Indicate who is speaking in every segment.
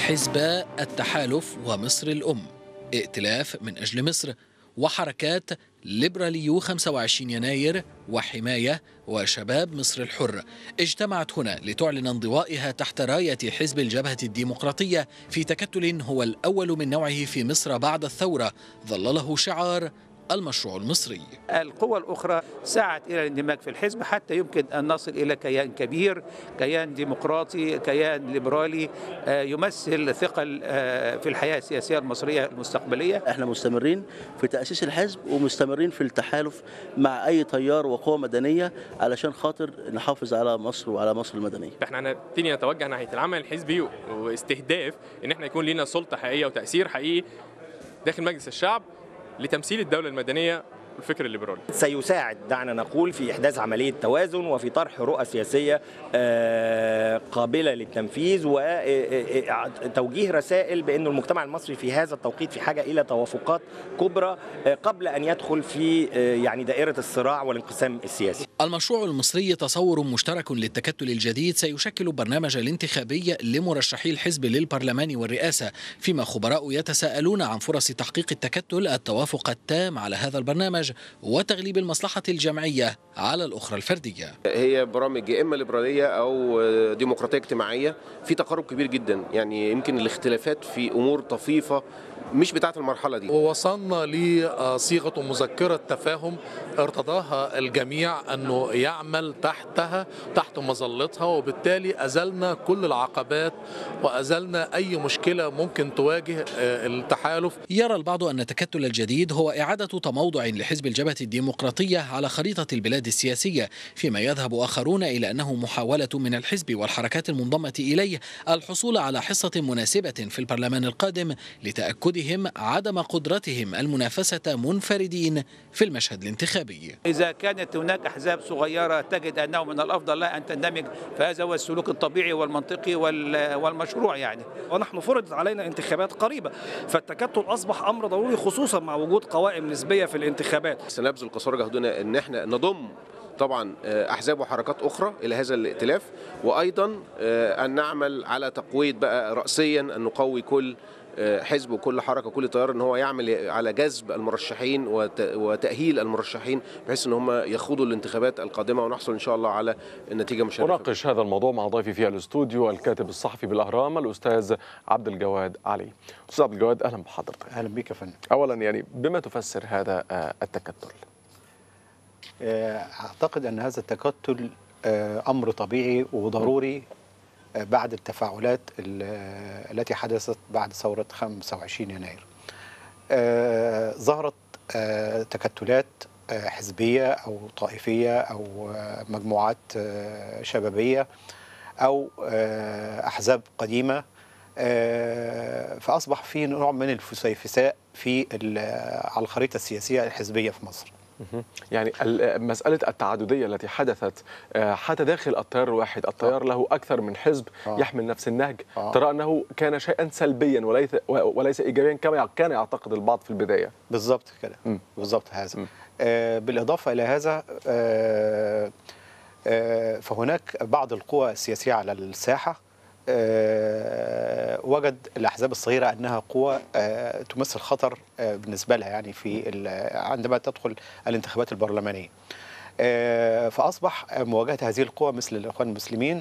Speaker 1: حزب التحالف ومصر الأم، ائتلاف من أجل مصر، وحركات ليبراليو 25 يناير وحماية وشباب مصر الحر اجتمعت هنا لتعلن انضوائها تحت راية حزب الجبهة الديمقراطية في تكتل هو الأول من نوعه في مصر بعد الثورة، ظلله شعار المشروع المصري.
Speaker 2: القوى الأخرى سعت إلى الاندماج في الحزب حتى يمكن أن نصل إلى كيان كبير، كيان ديمقراطي، كيان ليبرالي يمثل ثقل في الحياة السياسية المصرية المستقبلية.
Speaker 3: احنا مستمرين في تأسيس الحزب ومستمرين في التحالف مع أي تيار وقوى مدنية علشان خاطر نحافظ على مصر وعلى مصر المدنية.
Speaker 4: احنا هنبتدي نتوجه ناحية العمل الحزبي واستهداف ان احنا يكون لنا سلطة حقيقية وتأثير حقيقي داخل مجلس الشعب لتمثيل الدولة المدنية والفكر الليبرالي.
Speaker 5: سيساعد دعنا نقول في إحداث عملية توازن وفي طرح رؤى سياسية قابلة للتنفيذ وتوجيه رسائل بأن المجتمع المصري في هذا التوقيت في حاجة إلى توافقات كبرى قبل أن يدخل في يعني دائرة الصراع والانقسام السياسي.
Speaker 1: المشروع المصري تصور مشترك للتكتل الجديد سيشكل برنامج الانتخابي لمرشحي الحزب للبرلمان والرئاسة، فيما خبراء يتساءلون عن فرص تحقيق التكتل التوافق التام على هذا البرنامج وتغليب المصلحة الجمعية على الأخرى الفردية.
Speaker 6: هي برامج يا إما ليبرالية أو ديمقراطية اجتماعية، في تقارب كبير جدا، يعني يمكن الاختلافات في أمور طفيفة مش بتاعة المرحلة دي.
Speaker 7: ووصلنا لصيغة مذكرة تفاهم ارتضاها الجميع أنه يعمل تحت مظلتها، وبالتالي أزلنا كل العقبات وأزلنا أي مشكلة ممكن تواجه التحالف.
Speaker 1: يرى البعض أن التكتل الجديد هو إعادة تموضع لحزب الجبهة الديمقراطية على خريطة البلاد السياسية، فيما يذهب آخرون إلى أنه محاولة من الحزب والحركات المنضمة إليه الحصول على حصة مناسبة في البرلمان القادم لتأكد عدم قدرتهم المنافسة منفردين في المشهد الانتخابي.
Speaker 2: إذا كانت هناك أحزاب صغيرة تجد أنه من الأفضل لا أن تندمج، فهذا هو السلوك الطبيعي والمنطقي والمشروع يعني.
Speaker 8: ونحن فرضت علينا انتخابات قريبة، فالتكتل أصبح أمر ضروري خصوصا مع وجود قوائم نسبية في الانتخابات.
Speaker 6: سنبذل قصارى جهدنا أن احنا نضم طبعا أحزاب وحركات أخرى إلى هذا الائتلاف، وأيضا أن نعمل على تقوية بقى رأسيا أن نقوي كل حزب وكل حركة وكل تيار ان هو يعمل على جذب المرشحين وتأهيل المرشحين بحيث ان هم يخوضوا الانتخابات القادمة ونحصل ان شاء الله على النتيجة مشرفة.
Speaker 9: وناقش هذا الموضوع مع ضيفي في الاستوديو الكاتب الصحفي بالأهرام الأستاذ عبد الجواد علي. أستاذ عبد الجواد أهلا بحضرتك.
Speaker 10: أهلا بك يا فندم.
Speaker 9: أولا يعني بما تفسر هذا التكتل؟
Speaker 10: أعتقد أن هذا التكتل أمر طبيعي وضروري بعد التفاعلات التي حدثت بعد ثورة 25 يناير. ظهرت تكتلات حزبية أو طائفية أو مجموعات شبابية أو أحزاب قديمة، فأصبح في نوع من الفسيفساء على الخريطة السياسية الحزبية في مصر.
Speaker 9: يعني مسألة التعددية التي حدثت حتى داخل التيار الواحد، التيار له أكثر من حزب يحمل نفس النهج، ترى أنه كان شيئا سلبيا وليس إيجابيا كما كان يعتقد البعض في البداية.
Speaker 10: بالضبط كده، بالضبط هذا. بالإضافة إلى هذا فهناك بعض القوى السياسية على الساحة وجد الأحزاب الصغيرة أنها قوة تمثل خطر بالنسبة لها يعني عندما تدخل الانتخابات البرلمانية، فأصبح مواجهة هذه القوى مثل الإخوان المسلمين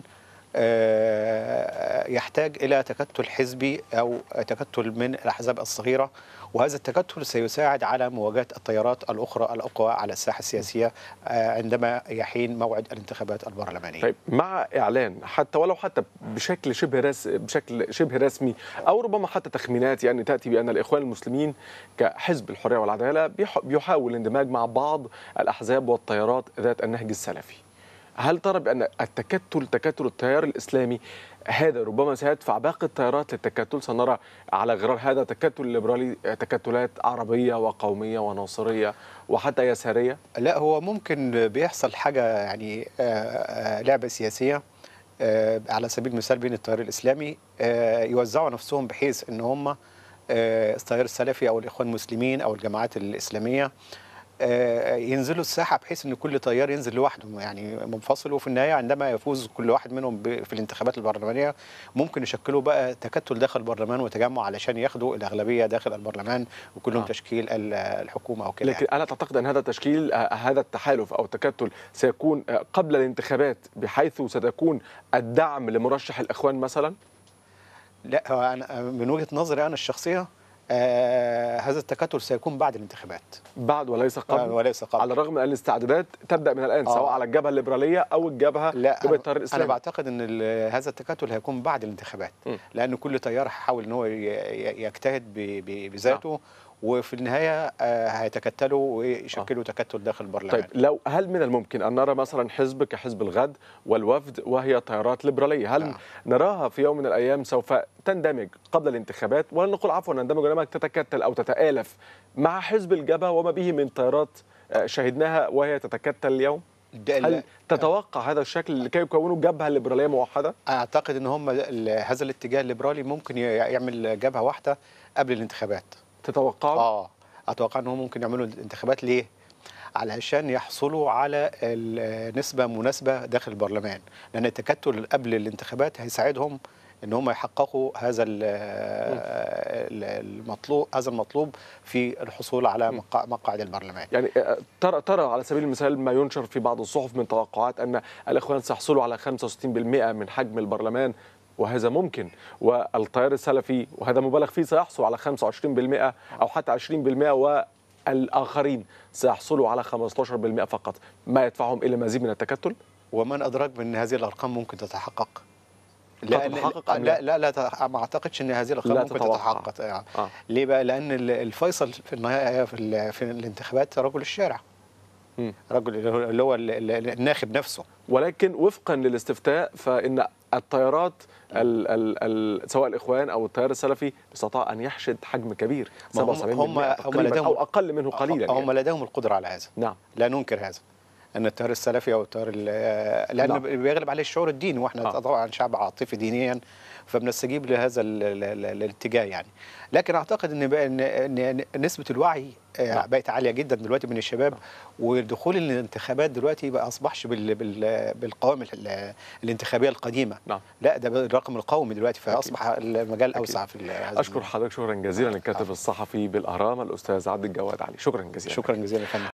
Speaker 10: يحتاج إلى تكتل حزبي أو تكتل من الأحزاب الصغيرة، وهذا التكتل سيساعد على مواجهة التيارات الأخرى الأقوى على الساحة السياسية عندما يحين موعد الانتخابات البرلمانية.
Speaker 9: طيب مع إعلان حتى ولو حتى بشكل شبه رسمي أو ربما حتى تخمينات يعني تأتي بأن الإخوان المسلمين كحزب الحرية والعدالة بيحاول الاندماج مع بعض الأحزاب والتيارات ذات النهج السلفي، هل ترى بأن تكتل التيار الإسلامي هذا ربما سيدفع باقي التيارات للتكتل؟ سنرى على غرار هذا تكتل ليبرالي تكتلات عربية وقومية وناصرية وحتى يسارية؟
Speaker 10: لا، هو ممكن بيحصل حاجة يعني لعبة سياسية على سبيل المثال بين التيار الإسلامي يوزعوا نفسهم بحيث أن هم التيار السلفي أو الإخوان المسلمين أو الجماعات الإسلامية ينزلوا الساحه بحيث ان كل تيار ينزل لوحده يعني منفصل، وفي النهايه عندما يفوز كل واحد منهم في الانتخابات البرلمانيه ممكن يشكلوا بقى تكتل داخل البرلمان وتجمع علشان ياخدوا الاغلبيه داخل البرلمان وكلهم تشكيل الحكومه او كده.
Speaker 9: لكن الا تعتقد ان هذا التشكيل هذا التحالف او التكتل سيكون قبل الانتخابات بحيث ستكون الدعم لمرشح الاخوان مثلا؟
Speaker 10: لا، هو أنا من وجهه نظري انا الشخصيه هذا التكتل سيكون بعد الانتخابات.
Speaker 9: بعد وليس قبل؟
Speaker 10: وليس قبل.
Speaker 9: على الرغم من ان الاستعدادات تبدا من الان سواء على الجبهه الليبراليه او الجبهه التيار الاسلامي.
Speaker 10: انا بعتقد ان هذا التكتل هيكون بعد الانتخابات، لان كل تيار هيحاول ان هو يجتهد بذاته وفي النهايه هيتكتلوا ويشكلوا تكتل داخل البرلمان.
Speaker 9: طيب هل من الممكن ان نرى مثلا حزب كحزب الغد والوفد وهي تيارات ليبراليه، هل نراها في يوم من الايام سوف تندمج قبل الانتخابات، ولا نقول عفوا تندمج وانما تتكتل او تتآلف مع حزب الجبهه وما به من تيارات شهدناها وهي تتكتل اليوم؟ هل تتوقع هذا الشكل لكي يكونوا جبهه ليبراليه موحده؟
Speaker 10: اعتقد ان هم هذا الاتجاه الليبرالي ممكن يعمل جبهه واحده قبل الانتخابات.
Speaker 9: تتوقعوا؟
Speaker 10: اتوقع انهم ممكن يعملوا الانتخابات. ليه؟ علشان يحصلوا على نسبه مناسبه داخل البرلمان، لان التكتل قبل الانتخابات هيساعدهم ان هم يحققوا هذا المطلوب في الحصول على مقاعد البرلمان.
Speaker 9: يعني ترى على سبيل المثال ما ينشر في بعض الصحف من توقعات ان الاخوان سيحصلوا على 65% من حجم البرلمان، وهذا ممكن، والتيار السلفي وهذا مبالغ فيه سيحصل على 25% أو حتى 20%، والآخرين سيحصلوا على 15% فقط، ما يدفعهم إلى مزيد من التكتل؟
Speaker 10: ومن أدرك بأن هذه الأرقام ممكن تتحقق؟
Speaker 9: لا
Speaker 10: ما أعتقدش أن هذه الأرقام ممكن تتحقق. ليه بقى؟ لأن الفيصل في النهاية في الانتخابات رجل الشارع، رجل اللي هو الناخب نفسه.
Speaker 9: ولكن وفقا للاستفتاء فإن التيارات سواء الإخوان أو التيار السلفي استطاع أن يحشد حجم كبير،
Speaker 10: هم لديهم
Speaker 9: أو أقل منه قليلا.
Speaker 10: هم لديهم القدرة على هذا.
Speaker 9: نعم،
Speaker 10: لا ننكر هذا، أن التيار السلفي أو التيار لأن بيغلب عليه الشعور الديني، وإحنا طبعا شعب عاطفي دينيا فبنستجيب لهذا الاتجاه يعني. لكن أعتقد أن نسبة الوعي بقت عالية جدا دلوقتي من الشباب، ودخول الانتخابات دلوقتي ما أصبحش بالقوائم الانتخابية القديمة. لا، ده بالرقم القومي دلوقتي، فأصبح المجال أوسع في
Speaker 9: أشكر حضرتك شكرا جزيلا الكاتب الصحفي بالأهرام الأستاذ عبد الجواد علي. شكرا جزيلا.
Speaker 10: شكرا جزيلا يا فندم.